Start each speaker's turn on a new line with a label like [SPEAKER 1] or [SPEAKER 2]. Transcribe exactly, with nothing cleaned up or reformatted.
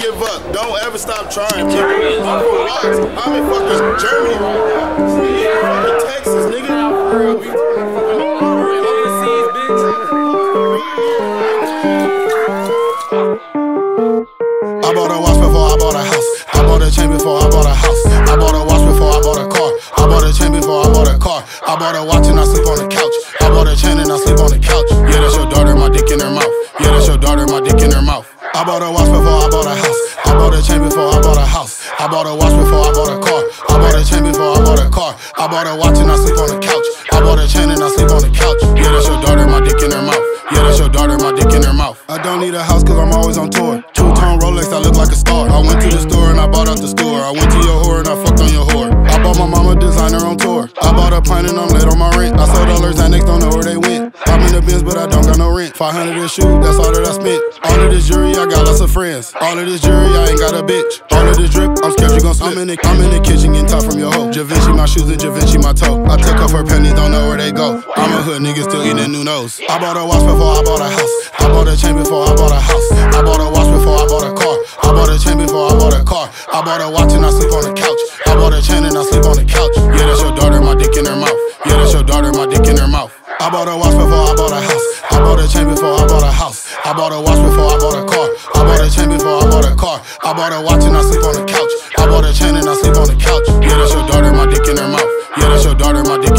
[SPEAKER 1] give up. Don't ever stop trying. I'm from Watts. I'm in fucking Germany right now. Fucking Texas, nigga.
[SPEAKER 2] Overseas, bitch.
[SPEAKER 3] I bought a watch before I bought a house. I bought a chain before I bought a house. I bought a watch before I bought a car. I bought a chain before I bought a car. I bought a watch and I sleep on the couch. I bought a chain and I sleep on the couch. Yeah, that's your daughter, my dick in her mouth. Yeah, that's your daughter, my dick in her mouth. I bought a watch before I bought a house. I bought a chain before I bought a house. I bought a watch before I bought a car. I bought a chain before I bought a car. I bought a watch and I sleep on the couch. I bought a chain and I sleep on the couch. Yeah, that's your daughter, my dick in her mouth. Yeah, that's your daughter, my dick in her mouth. I don't need a house cause I'm always on tour. Two-tone Rolex, I look like a star. I went to the store and I bought out the store. I went to your whore and I fucked on your whore. I bought my mama designer on tour. I bought a pint and I'm late on my rent. I sold dollars and niggas don't know where they went. I'm in the Benz but I don't got no rent. five hundred this shoe, that's all that I spent. All of this jewelry, I got lots of friends. All of this jewelry, I ain't got a bitch. All of this drip, I'm scared you gon' slip. I'm in the, I'm in the kitchen getting top from your hoe. Givenchy my shoes and Givenchy my toe. I took off her panties, don't know where they go. I'm a hood nigga still eating new nose. I bought a watch before I bought a house. I bought a chain before I bought a house. I bought a watch before I bought a car. I bought a chain before I bought a car. I bought a watch and I sleep on the couch. I bought a chain and I sleep on the couch. Yeah, that's your daughter, my dick in her mouth. Yeah, that's your daughter, my dick in her mouth. I bought a watch before I bought a house. I bought a chain before I bought a house. I bought a watch before I bought a car. I bought a chain before I bought a car. I bought a watch and I sleep on the couch. I bought a chain and I sleep on the couch. Yeah, that's your daughter, my dick in her mouth. Yeah, that's your daughter, my dick